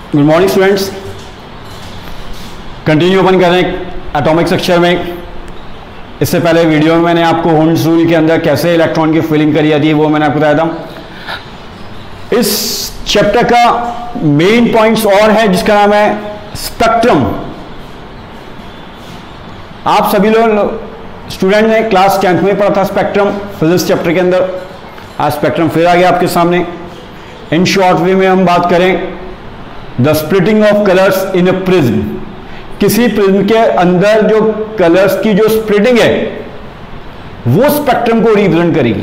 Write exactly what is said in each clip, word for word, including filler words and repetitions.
Good morning students, continue अपन कर रहे हैं एटॉमिक स्ट्रक्चर में। इससे पहले वीडियो में मैंने आपको हुंड्स रूल के अंदर कैसे इलेक्ट्रॉन की फिलिंग करी जाती है वो मैंने आपको बताया था। इस चैप्टर का मेन पॉइंट्स और है जिसका नाम है स्पेक्ट्रम। आप सभी लोग स्टूडेंट ने क्लास टेंथ में पढ़ा था स्पेक्ट्रम फिजिक्स चैप्टर के अंदर। आज स्पेक्ट्रम फिर आ गया आपके सामने। इन शॉर्ट वे में हम बात करें the splitting of colours in a prism. किसी प्रिज्म के अंदर जो कलर्स की जो स्प्लिटिंग है वो स्पेक्ट्रम को रिप्रेजेंट करेगी।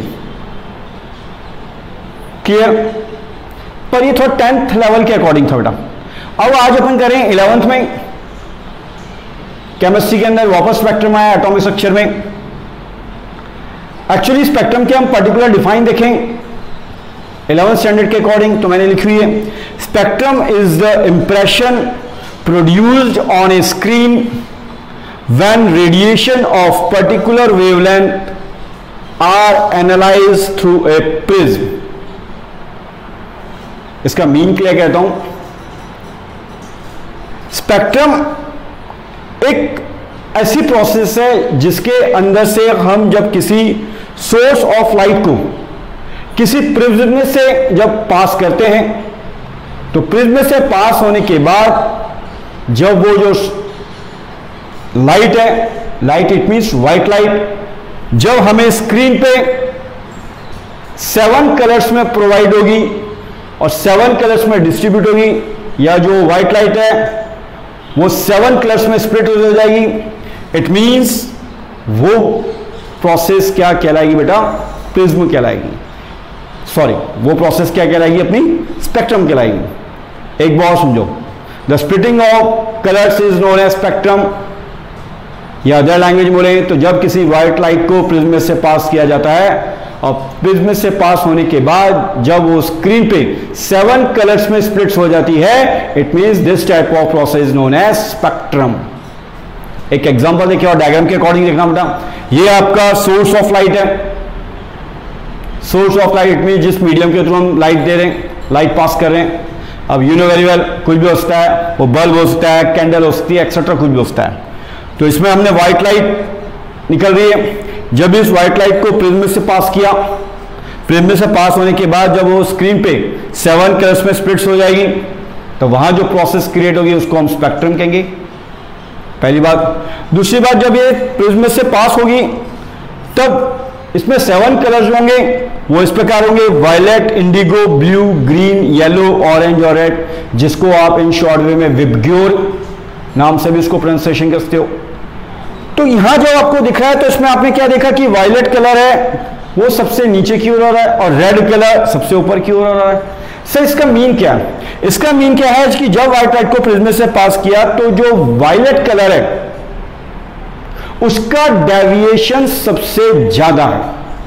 क्लियर? पर ये थोड़ा टेंथ लेवल के अकॉर्डिंग था बेटा। अब आज अपन करें इलेवेंथ में। केमिस्ट्री के अंदर वापस स्पेक्ट्रम आया एटॉमिक स्ट्रक्चर में। एक्चुअली स्पेक्ट्रम के हम पर्टिकुलर डिफाइन देखें इलेवेंथ स्टैंडर्ड के अकॉर्डिंग तो मैंने लिखी हुई है, spectrum is the impression produced on a screen when radiation of particular wavelength are analyse through a prism. इसका मीन क्या कहता हूं? स्पेक्ट्रम एक ऐसी प्रोसेस है जिसके अंदर से हम जब किसी सोर्स ऑफ लाइट को किसी प्रिज्म से जब पास करते हैं तो प्रिज्म से पास होने के बाद जब वो जो लाइट है, light it means white light, जब हमें स्क्रीन पे सेवन कलर्स में प्रोवाइड होगी और सेवन कलर्स में डिस्ट्रीब्यूट होगी, या जो व्हाइट लाइट है वो सेवन कलर्स में स्प्लिट हो जाएगी, इट मींस वो प्रोसेस क्या कहलाएगी बेटा? प्रिज्म कहलाएगी। सॉरी, वो प्रोसेस क्या कहलाएगी? अपनी स्पेक्ट्रम कहलाएगी। एक बार समझो, the splitting of colours is known as spectrum. या अदर लैंग्वेज बोले तो जब किसी व्हाइट लाइट को प्रिज्म से पास किया जाता है और प्रिज्म से पास होने के बाद जब वो स्क्रीन पे सेवन कलर्स में स्प्लिट्स हो जाती है, it means this type of process known as spectrum. एक एग्जांपल देखिए और डायग्राम के अकॉर्डिंग देखना बेटा। ये आपका सोर्स ऑफ लाइट है। सोर्स ऑफ लाइट में जिस मीडियम के थ्रू हम लाइट दे रहे हैं, लाइट पास कर रहे हैं। अब यू नो वेरी वेल, कुछ भी हो सकता है, वो बल्ब हो सकता है, कैंडल हो सकती है, एक्सेट्रा कुछ भी हो सकता है। तो इसमें हमने व्हाइट लाइट निकल रही है। जब इस व्हाइट लाइट को प्रिज्म से पास किया, प्रिज्म से पास होने के बाद जब वो स्क्रीन पे सेवन कलर्स में स्प्लिट्स हो जाएगी तो वहां जो प्रोसेस क्रिएट होगी उसको हम स्पेक्ट्रम कहेंगे। पहली बात। दूसरी बात, जब ये प्रिज्म से पास होगी तब इसमें सेवन कलर्स होंगे, वो इस प्रकार होंगे violet, indigo, blue, green, yellow, orange और रेड, जिसको आप इन शॉर्ट वे में विबग्योर नाम से भी इसको प्रोनाउंसिएशन करते हो। तो यहां जो आपको दिख रहा है तो इसमें आपने क्या देखा कि वायलेट कलर है वो सबसे नीचे की ओर हो रहा है और रेड कलर सबसे ऊपर की ओर हो रहा है। सर इसका मीन क्या है? इसका मीन क्या है कि जब व्हाइट लाइट को प्रिज्म से पास किया तो जो वायलेट कलर है उसका डेविएशन सबसे ज्यादा है।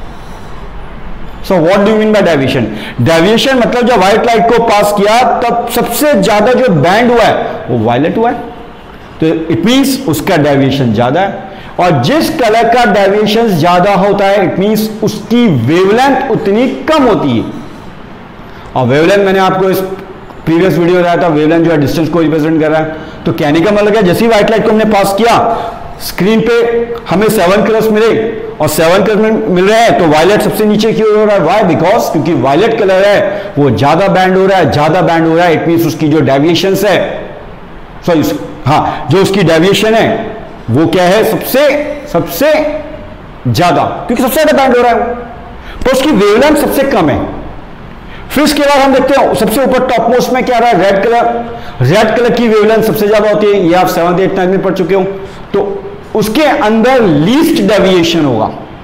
So what do you mean by deviation? Deviation मतलब जब व्हाइट लाइट को पास किया तब सबसे ज्यादा जो बैंड हुआ है वो वायलेट हुआ है, तो इट मींस उसका डेविएशन ज्यादा है। और जिस कलर का डेविएशन ज्यादा होता है इट मींस उसकी वेवलेंथ उतनी कम होती है। और वेवलेंथ मैंने आपको इस प्रीवियस वीडियो में बताया था, वेवलेंथ जो है डिस्टेंस को रिप्रेजेंट कर रहा है। तो कहने का मतलब है जैसे ही व्हाइट लाइट को हमने पास किया स्क्रीन पे हमें सेवन कलर्स मिले और सेवन कलर मिल रहे हैं तो वायलेट सबसे नीचे की ओर हो रहा है। व्हाई? बिकॉज क्योंकि वायलेट कलर है वो ज्यादा बैंड हो रहा है, ज्यादा बैंड हो रहा है, इट मींस उसकी जो डेविएशन है, सॉरी हाँ, जो उसकी डेविएशन है वो क्या है? सबसे सबसे ज्यादा, क्योंकि सबसे ज्यादा बैंड हो रहा है तो उसकी वेवलेंथ सबसे कम है। फिर इसके बाद हम देखते हैं सबसे ऊपर टॉप मोस्ट में क्या रहा है? Red colour. रेड कलर की वेवलेंथ सबसे ज्यादा होती है, ये आप सेवंथ एट नाइन्थ में पढ़ चुके हो। तो उसके अंदर लीस्ट डेविएशन होगा,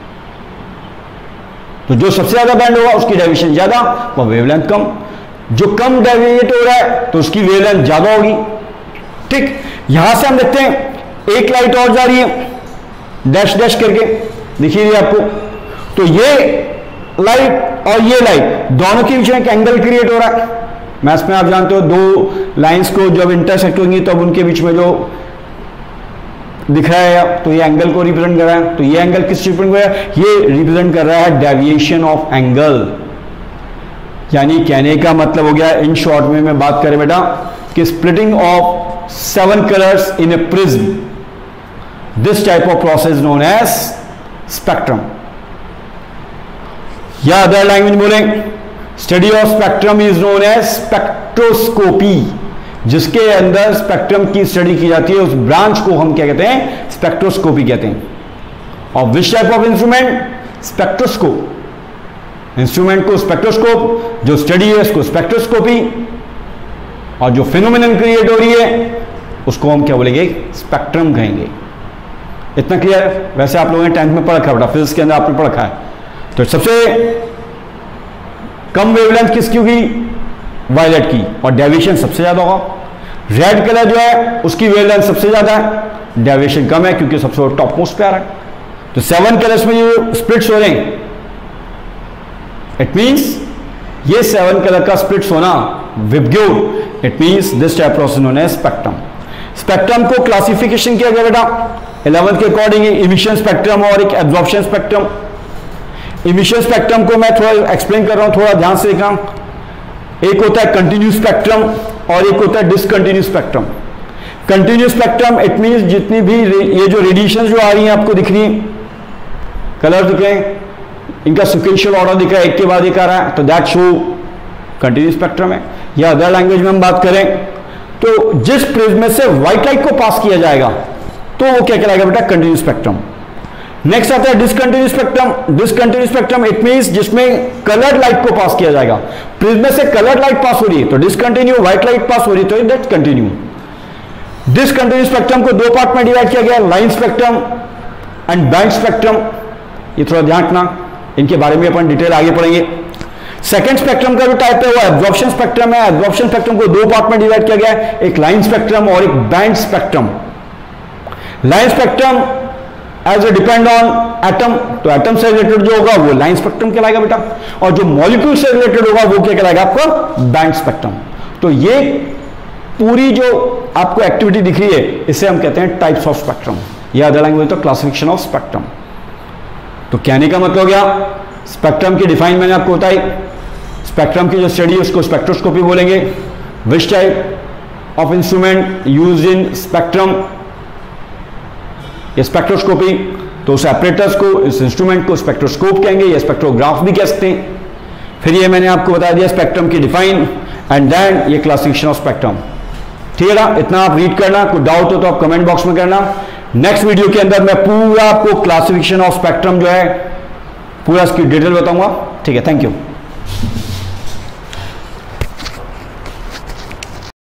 तो जो सबसे ज्यादा बैंड होगा उसकी डेविएशन ज्यादा, वह वेवलेंथ कम। जो कम डेविएट हो रहा है तो उसकी वेवलेंथ ज्यादा होगी। ठीक, यहां से हम देखते हैं एक लाइट और जा रही है डैश डैश करके, दिखिए आपको। तो ये लाइट और ये लाइट दोनों के बीच में एक एंगल क्रिएट हो रहा है। मैथ्स में आप जानते हो दो लाइंस को जब इंटरसेक्ट होंगी तब उनके बीच में जो दिख रहा है तो ये एंगल को रिप्रेजेंट कर रहा है। तो ये एंगल किस रिप्रेजेंट कर रहा है? ये रिप्रेजेंट कर रहा है डेविएशन ऑफ एंगल। यानी कहने का मतलब हो गया इन शॉर्ट में मैं बात करें बेटा कि splitting of seven colours in a prism, this type of process known as spectrum. या अदर लैंग्वेज बोलें, study of spectrum is known as spectroscopy, जिसके अंदर स्पेक्ट्रम की स्टडी की जाती है, उस ब्रांच को हम क्या कहते हैं, स्पेक्ट्रोस्कोपी कहते हैं। और which type of instrument, spectroscope, instrument को स्पेक्ट्रोस्कोप, जो स्टडी है उसको स्पेक्ट्रोस्कोपी, और जो फिनोमिनन क्रिएट हो रही है उसको हम क्या बोलेंगे, स्पेक्ट्रम कहेंगे। इतना क्लियर है? वैसे आप लोगों ने टेंथ में पढ़ रखा है, फिजिक्स के अंदर आपने पढ़ रखा है। तो सबसे कम वेवलेंथ किसकी होगी, वायलेट की, और डेविएशन सबसे ज्यादा होगा। रेड कलर जो है उसकी वेवलेंथ सबसे ज्यादा है, डेविएशन कम है क्योंकि सबसे टॉप मोस्ट पे आ रहा है। तो सेवन कलर्स में जो स्प्लिट्स हो रहे हैं, इट मींस ये सेवन कलर का स्प्लिट्स होना VIBGYOR, it means this type process known as spectrum. Spectrum को क्लासिफिकेशन किया गया बेटा इलेवेंथ के अकॉर्डिंग, इमिशन स्पेक्ट्रम और एक एब्जॉर्प्शन स्पेक्ट्रम। इमिशन स्पेक्ट्रम को मैं थोड़ा एक्सप्लेन कर रहा हूं, थोड़ा ध्यान से देखना। एक होता है कंटिन्यूस स्पेक्ट्रम और एक होता है discontinuous spectrum. Continuous spectrum it means जितनी भी ये जो रेडिएशन जो आ रही है आपको दिख रही है, कलर दिख रहे हैं, इनका सिक्वेंशियल ऑर्डर दिख रहा है, एक के बाद एक आ रहा है, तो दैट शो कंटिन्यूस स्पेक्ट्रम है। या अदर लैंग्वेज में हम बात करें तो जिस प्रिज्म से व्हाइट लाइट को पास किया जाएगा तो वो क्या कहलाएगा बेटा, कंटिन्यूस स्पेक्ट्रम। नेक्स्ट आता है discontinuous spectrum. Discontinuous spectrum it means जिसमें कलर्ड लाइट को पास किया जाएगा, प्रिज्म से कलर्ड लाइट पास हो रही है तो डिसकंटिन्यू, व्हाइट लाइट पास हो रही है तो दैट कंटिन्यू। डिसकंटिन्यूस स्पेक्ट्रम को दो पार्ट में डिवाइड किया गया, line spectrum and band spectrum. ये थोड़ा ध्यान रखना, इनके बारे में अपन डिटेल आगे पढ़ेंगे। सेकंड स्पेक्ट्रम का जो टाइप है वो एब्जॉर्प्शन स्पेक्ट्रम है। एब्जॉर्प्शन स्पेक्ट्रम को दो पार्ट में डिवाइड किया गया है, एक लाइन स्पेक्ट्रम और एक band spectrum. Line spectrum as a depend on atom, तो एटम से रिलेटेड जो होगा वो लाइन स्पेक्ट्रम कहलाएगा बेटा, और जो मॉलिक्यूल से रिलेटेड होगा वो क्या कहलाएगा आपको, बैंड स्पेक्ट्रम। तो ये पूरी जो आपको एक्टिविटी दिख रही है इसे हम कहते हैं टाइप्स ऑफ स्पेक्ट्रम, या अदर लैंग्वेज तो क्लासिफिकेशन ऑफ स्पेक्ट्रम। तो कहने का मतलब क्या, स्पेक्ट्रम की डिफाइन मैंने आपको बताई, स्पेक्ट्रम की जो स्टडी है उसको स्पेक्ट्रोस्कोपी बोलेंगे। Which type of instrument use in spectrum, ये स्पेक्ट्रोस्कोपी, तो उस एपरेटस को, इस इंस्ट्रूमेंट को स्पेक्ट्रोस्कोप कहेंगे या स्पेक्ट्रोग्राफ भी कह सकते हैं। फिर ये मैंने आपको बता दिया स्पेक्ट्रम की डिफाइन, एंड देन ये क्लासिफिकेशन ऑफ स्पेक्ट्रम। ठीक है ना, इतना आप रीड करना, कोई डाउट हो तो आप कमेंट बॉक्स में करना। नेक्स्ट वीडियो के अंदर मैं पूरा आपको क्लासिफिकेशन ऑफ स्पेक्ट्रम जो है पूरा इसकी डिटेल बताऊंगा। ठीक है, थैंक यू।